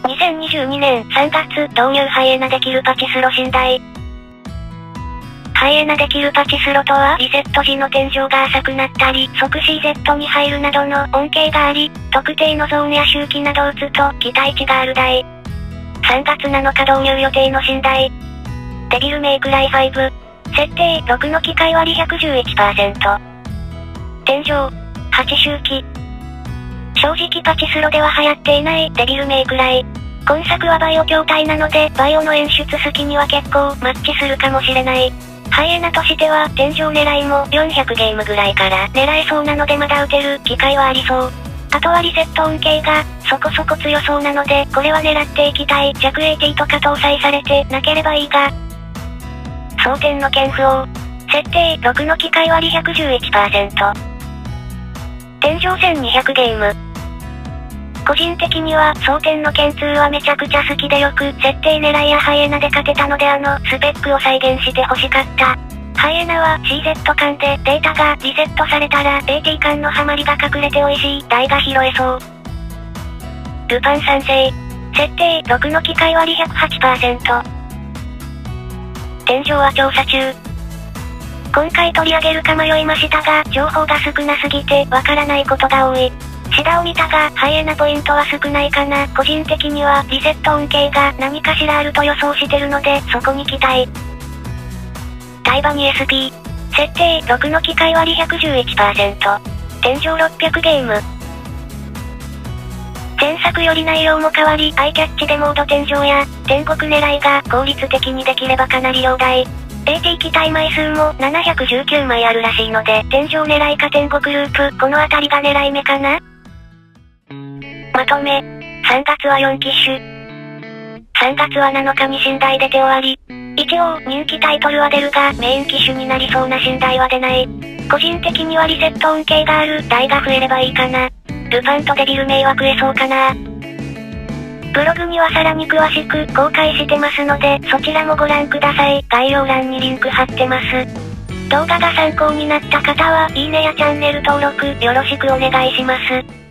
2022年3月導入ハイエナできるパチスロ寝台。ハイエナできるパチスロとはリセット時の天井が浅くなったり、即 CZ に入るなどの恩恵があり、特定のゾーンや周期などを打つと期待値がある台。3月7日導入予定の寝台。デビルメイクライ5。設定6の機械割り 111%。天井8周期。正直パチスロでは流行っていないデビルメイクライ。今作はバイオ筐体なので、バイオの演出好きには結構マッチするかもしれない。ハイエナとしては天井狙いも400ゲームぐらいから狙えそうなのでまだ打てる機会はありそう。あとはリセット恩恵がそこそこ強そうなので、これは狙っていきたい。弱 AT とか搭載されてなければいいが。蒼天の剣不王。設定6の機械割り 111%。天井1200ゲーム。個人的には蒼天の剣2はめちゃくちゃ好きでよく設定狙いやハイエナで勝てたのでスペックを再現して欲しかった。ハイエナは CZ 間でデータがリセットされたら AT 間のハマりが隠れて美味しい台が拾えそう。ルパン三世。設定6の機械割り 108%。天井は調査中。今回取り上げるか迷いましたが、情報が少なすぎてわからないことが多い。シダを見たが、ハイエナポイントは少ないかな。個人的にはリセット恩恵が何かしらあると予想してるので、そこに期待。タイバニ SP。設定6の機械割り 111%。天井600ゲーム。前作より内容も変わり、アイキャッチでモード天井や天国狙いが効率的にできればかなり良大。AT 機体枚数も719枚あるらしいので、天井狙いか天国ループ、このあたりが狙い目かな。まとめ。3月は4機種。3月は7日に寝台出て終わり。一応、人気タイトルは出るが、メイン機種になりそうな寝台は出ない。個人的にはリセット恩恵がある台が増えればいいかな。ルパンとデビルメイは食えそうかな。ブログにはさらに詳しく公開してますので、そちらもご覧ください。概要欄にリンク貼ってます。動画が参考になった方は、いいねやチャンネル登録よろしくお願いします。